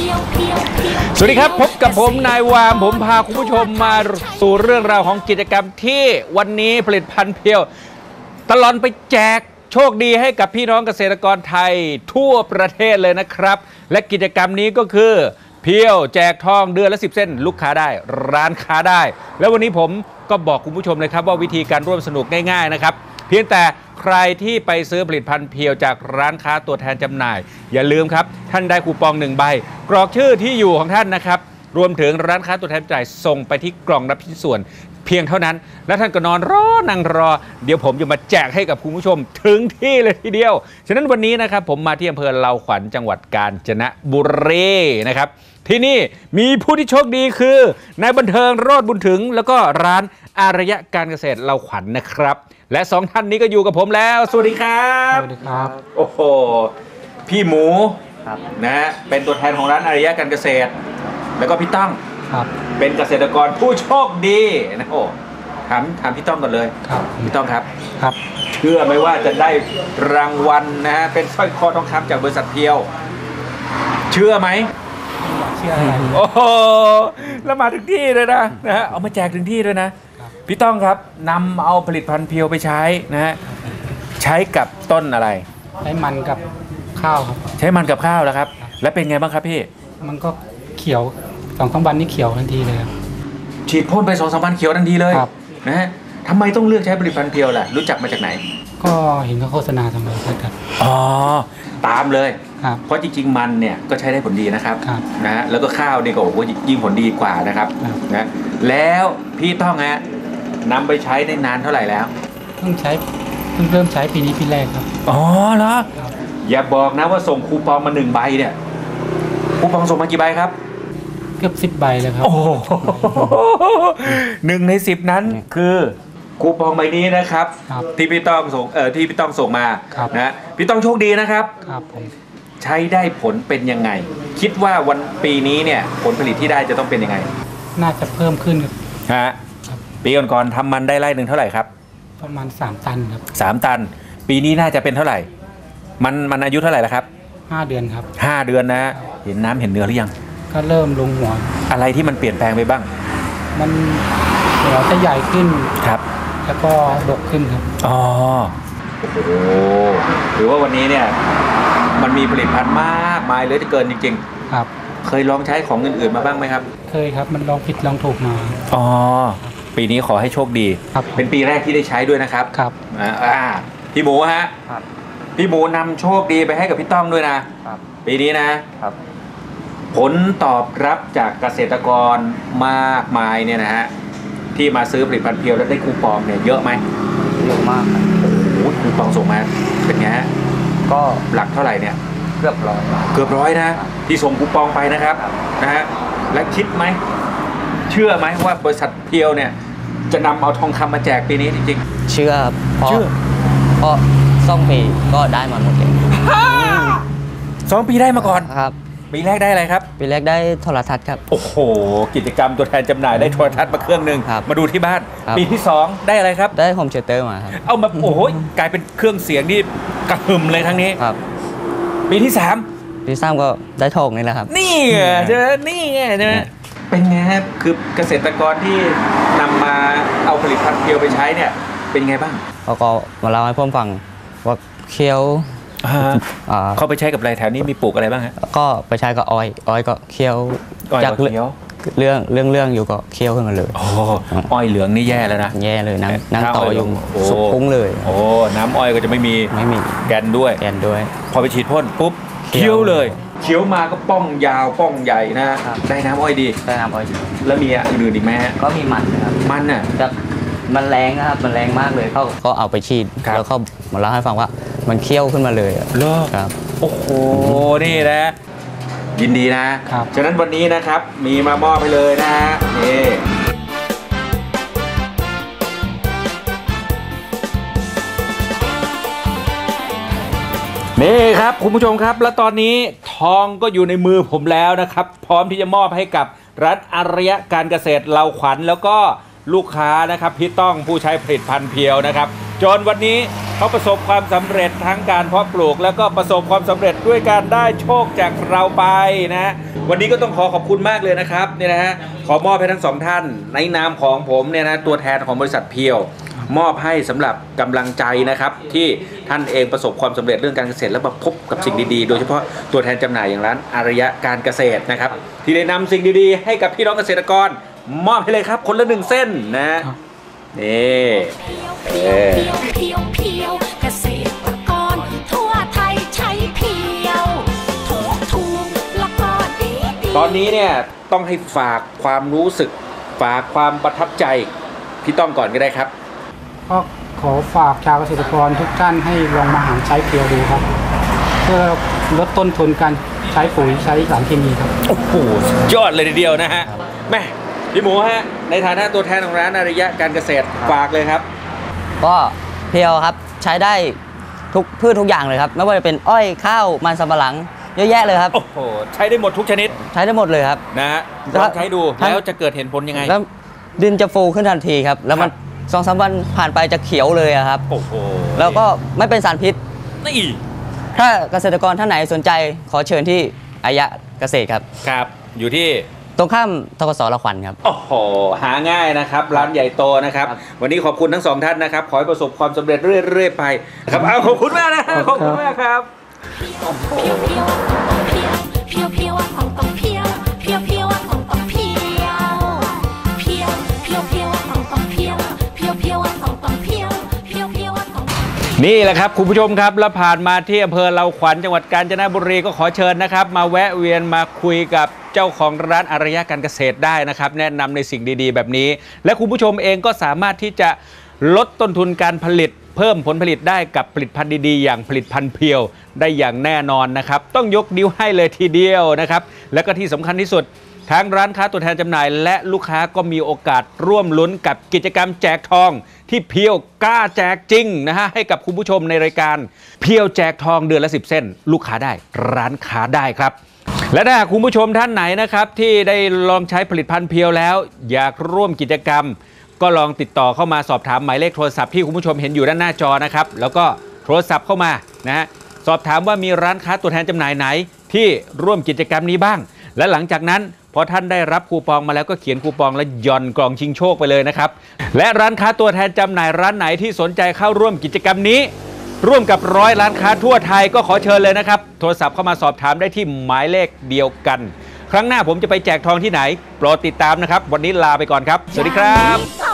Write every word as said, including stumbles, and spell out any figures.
สวัสดีครับพบกับผมนายวามผมพาคุณผู้ชมมาสู่เรื่องราวของกิจกรรมที่วันนี้ผลิตภัณฑ์เพียวตลอดไปแจกโชคดีให้กับพี่น้องเกษตรกรไทยทั่วประเทศเลยนะครับและกิจกรรมนี้ก็คือเพียวแจกทองเดือนละสิบเส้นลูกค้าได้ร้านค้าได้แล้ววันนี้ผมก็บอกคุณผู้ชมเลยครับว่าวิธีการร่วมสนุกง่ายๆนะครับเพียงแต่ใครที่ไปซื้อผลิตภัณฑ์เพียวจากร้านค้าตัวแทนจำหน่ายอย่าลืมครับท่านได้คูปองหนึ่งใบกรอกชื่อที่อยู่ของท่านนะครับรวมถึงร้านค้าตัวแทนจำหน่ายส่งไปที่กล่องรับชิ้นส่วนเพียงเท่านั้นแล้วท่านก็นอนรอนั่งรอเดี๋ยวผมจะมาแจกให้กับคุณผู้ชมถึงที่เลยทีเดียวฉะนั้นวันนี้นะครับผมมาที่อำเภอเลาขวัญจังหวัดกาญจนบุรีนะครับที่นี่มีผู้ที่โชคดีคือนายบันเทิงโรจน์บุญถึงแล้วก็ร้านอารยะการเกษตรเลาขวัญนะครับและสองท่านนี้ก็อยู่กับผมแล้วสวัสดีครับสวัสดีครับโอ้โหพี่หมูนะเป็นตัวแทนของร้านอารยะการเกษตรแล้วก็พี่ตั้งเป็นเกษตรกรผู้โชคดีนะโอ้ถามถามพี่ต้องก่อนเลยครับพี่ต้องครับครับเชื่อไหมว่าจะได้รางวัลนะฮะเป็นสร้อยคอทองคำจากบริษัทเพียวเชื่อไหมเชื่ออะไรโอ้โหแล้วมาถึงที่เลยนะนะฮะเอามาแจกถึงที่ด้วยนะพี่ต้องครับนำเอาผลิตภัณฑ์เพียวไปใช้นะฮะใช้กับต้นอะไรใช้มันกับข้าวครับใช้มันกับข้าวแล้วครับแล้วเป็นไงบ้างครับพี่มันก็เขียวสองสามวันนี่เขียวทันทีเลยครับฉีดพ่นไปสองสามวันเขียวทันทีเลยนะฮะทำไมต้องเลือกใช้ผลิตภัณฑ์เพียวล่ะรู้จักมาจากไหนก็เห็นเขาโฆษณาทำไมครับอ๋อตามเลยเพราะจริงๆมันเนี่ยก็ใช้ได้ผลดีนะครับนะฮะแล้วก็ข้าวนี่ก็โอ้โหยิ่งผลดีกว่านะครับนะแล้วพี่ต้องฮะนำไปใช้ได้นานเท่าไหร่แล้วเพิ่งใช้เพิ่งเริ่มใช้ปีนี้ปีแรกครับอ๋อเหรออย่าบอกนะว่าส่งคูปองมาหนึ่งใบเนี่ยคูปองส่งมากี่ใบครับเกือบสิบใบเลยครับโอ้หนึ่งในสิบนั้นคือคูปองใบนี้นะครับที่พี่ต้องส่งเอ่อที่พี่ต้องส่งมานะพี่ต้องโชคดีนะครับครับผมใช้ได้ผลเป็นยังไงคิดว่าวันปีนี้เนี่ยผลผลิตที่ได้จะต้องเป็นยังไงน่าจะเพิ่มขึ้นฮะปีก่อนๆทำมันได้ไร่หนึ่งเท่าไหร่ครับประมาณสามตันครับสามตันปีนี้น่าจะเป็นเท่าไหร่มันมันอายุเท่าไหร่แล้วครับห้าเดือนครับห้าเดือนนะเห็นน้ำเห็นเนื้อหรือยังก็เริ่มลงหัวอะไรที่มันเปลี่ยนแปลงไปบ้างมันหัวจะใหญ่ขึ้นครับแล้วก็ดกขึ้นครับอ๋อโอ้โหหรือว่าวันนี้เนี่ยมันมีผลิตภัณฑ์มากมายเลยที่เกินจริงๆครับเคยลองใช้ของอื่นๆมาบ้างไหมครับเคยครับมันลองผิดลองถูกมาอ๋อปีนี้ขอให้โชคดีเป็นปีแรกที่ได้ใช้ด้วยนะครับครับอ่าพี่หมูฮะพี่หมูนำโชคดีไปให้กับพี่ต้องด้วยนะปีนี้นะครับผลตอบรับจากเกษตรกรมากมายเนี่ยนะฮะที่มาซื้อผลิตภัณฑ์เพียวแล้วได้คูปองเนี่ยเยอะไหมเยอะมากครับโอ้โหคูปองส่งมาเป็นไงฮะก็หลักเท่าไหร่เนี่ยเกือบร้อยเกือบร้อยนะที่ส่งคูปองไปนะครับนะฮะและคิดไหมเชื่อไหมว่าบริษัทเพียวเนี่ยจะนำเอาทองคำมาแจกปีนี้จริงๆเชื่อเพราะเพราะสองปีก็ได้มาหมดเลยสองปีได้มาก่อนครับปีแรกได้อะไรครับปีแรกได้โทรทัศน์ครับโอ้โหกิจกรรมตัวแทนจำหน่ายได้โทรทัศน์มาเครื่องหนึ่งมาดูที่บ้านปีที่สองได้อะไรครับได้โฮมเชเตอร์มาครับเอามาโอ้โหกลายเป็นเครื่องเสียงที่กระหึ่มเลยทั้งนี้ครับปีที่สามปีที่สามก็ได้ทองนี่แหละครับนี่ไงใช่ไหมนี่ไงใช่ไหมเป็นไงครับคือเกษตรกรที่นำมาเอาผลิตภัณฑ์เพียวไปใช้เนี่ยเป็นไงบ้างเขาก็มาเล่าให้ผมฟังว่าเคี้ยวเขาไปใช้กับอะไรแถวนี้มีปลูกอะไรบ้างฮะก็ไปใช้กับอ้อยอ้อยก็เคี้ยวจากเรื่องเรื่องเรื่องเรื่องอยู่ก็เคี้ยวขึ้นมาเลยโอ้อ้อยเหลืองนี่แย่แล้วนะแย่เลยนั่งนั่งต่ออยู่สุกพุ้งเลยโอ้น้ำอ้อยก็จะไม่มีไม่มีแกนด้วยแกนด้วยพอไปฉีดพ่นปุ๊บเคี้ยวเลยเคี้ยวมาก็ป้องยาวป้องใหญ่นะได้น้ำอ้อยดีได้น้ำอ้อยแล้วมีอื่นอีกไหมฮะก็มีมันนะครับมันน่ะจะมันแรงนะครับมันแรงมากเลยเขาก็เอาไปฉีดแล้วเขามาเล่าให้ฟังว่ามันเคี้ยวขึ้นมาเลยเลิกครับโอ้โหนี่นะยินดีนะครับฉะนั้นวันนี้นะครับมีมามอบให้เลยนะฮะนี่นี่ครับคุณผู้ชมครับแล้วตอนนี้ทองก็อยู่ในมือผมแล้วนะครับพร้อมที่จะมอบให้กับร้านอารยะการเกษตรเลาขวัญแล้วก็ลูกค้านะครับพี่ต้องผู้ใช้ผลิตภัณฑ์เพียวนะครับจนวันนี้เขาประสบความสำเร็จทั้งการเพาะปลูกแล้วก็ประสบความสำเร็จด้วยการได้โชคจากเราไปนะฮะวันนี้ก็ต้องขอขอบคุณมากเลยนะครับเนี่ยนะฮะขอมอบให้ทั้งสองท่านในนามของผมเนี่ยนะตัวแทนของบริษัทเพียวมอบให้สำหรับกำลังใจนะครับที่ท่านเองประสบความสำเร็จเรื่องการเกษตรและมาพบกับสิ่งดีๆโดยเฉพาะตัวแทนจำหน่ายอย่างร้านอารยะการเกษตรนะครับที่ได้นำสิ่งดีๆให้กับพี่น้องเกษตรกรมอบให้เลยครับคนละหนึ่งเส้นนะนี่เออเพียวเพียวเกษตรกรทั่วไทยใช้เพียวถูกถูกแล้วก็ดีดีตอนนี้เนี่ยต้องให้ฝากความรู้สึกฝากความประทับใจพี่ต้องก่อนก็ได้ครับก็ขอฝากชาวเกษตรกรทุกท่านให้ลองมาหาใช้เพียวดูครับ เพื่อลดต้นทุนการใช้ปุ๋ยใช้สารเคมีครับโอ้โหสุดยอดเลยทีเดียวนะฮะแม่พี่หมูฮะในฐานะตัวแทนของร้านอารยะการเกษตรฝากเลยครับก็เพียวครับใช้ได้ทุกพืชทุกอย่างเลยครับไม่ว่าจะเป็นอ้อยข้าวมันสำปะหลังเยอะแยะเลยครับโอ้โหใช้ได้หมดทุกชนิดใช้ได้หมดเลยครับนะฮะคลรัอบ งใช้ดูทั้งแล้วจะเกิดเห็นผลยังไงแล้วดินจะฟูขึ้นทันทีครับแล้วมันครับสองสามวันผ่านไปจะเขียวเลยอะครับโอ้โหแล้วก็ไม่เป็นสารพิษนี่ถ้าเกษตรกรท่านไหนสนใจขอเชิญที่อายะเกษตรครับครับอยู่ที่ตรงข้ามธกสละควันครับโอ้โหหาง่ายนะครับร้านใหญ่โตนะครับครับวันนี้ขอบคุณทั้งสองท่านนะครับขอให้ประสบความสำเร็จเรื่อยๆไปครับเอาขอบคุณมากนะขอบคุณมากครับเพียวเพียวต้องเพียวเพียวเพียวต้องต้องเพียวเพียวเพียวต้องต้องเพียวเพียวเพียวเพียวต้องต้องเพียวเพียวเพียวต้องต้องเพียวเพียวเพียวต้องนี่แหละครับคุณผู้ชมครับแล้วผ่านมาที่อำเภอเลาขวัญจังหวัดกาญจนบุรีก็ขอเชิญนะครับมาแวะเวียนมาคุยกับเจ้าของร้านอารยะการเกษตรได้นะครับแนะนำในสิ่งดีๆแบบนี้ และคุณผู้ชมเองก็สามารถที่จะลดต้นทุนการผลิต เพิ่มผลผลิตได้กับผลิตภัณฑ์ดีๆอย่างผลิตภัณฑ์เพียวได้อย่างแน่นอนนะครับต้องยกนิ้วให้เลยทีเดียวนะครับแล้วก็ที่สำคัญที่สุดทางร้านค้าตัวแทนจำหน่ายและลูกค้าก็มีโอกาสร่วมลุ้นกับกิจกรรมแจกทองที่เพียวกล้าแจกจริงนะฮะให้กับคุณผู้ชมในรายการเพียวแจกทองเดือนละสิบเส้นลูกค้าได้ร้านค้าได้ครับและถ้าคุณผู้ชมท่านไหนนะครับที่ได้ลองใช้ผลิตภัณฑ์เพียวแล้วอยากร่วมกิจกรรมก็ลองติดต่อเข้ามาสอบถามหมายเลขโทรศัพท์ที่คุณผู้ชมเห็นอยู่ด้านหน้าจอนะครับแล้วก็โทรศัพท์เข้ามานะฮะสอบถามว่ามีร้านค้าตัวแทนจำหน่ายไหนที่ร่วมกิจกรรมนี้บ้างและหลังจากนั้นพอท่านได้รับคูปองมาแล้วก็เขียนคูปองและย่อนกล่องชิงโชคไปเลยนะครับและร้านค้าตัวแทนจำหน่ายร้านไหนที่สนใจเข้าร่วมกิจกรรมนี้ร่วมกับร้อยร้านค้าทั่วไทยก็ขอเชิญเลยนะครับโทรศัพท์เข้ามาสอบถามได้ที่หมายเลขเดียวกันครั้งหน้าผมจะไปแจกทองที่ไหนโปรดติดตามนะครับวันนี้ลาไปก่อนครับสวัสดีครับ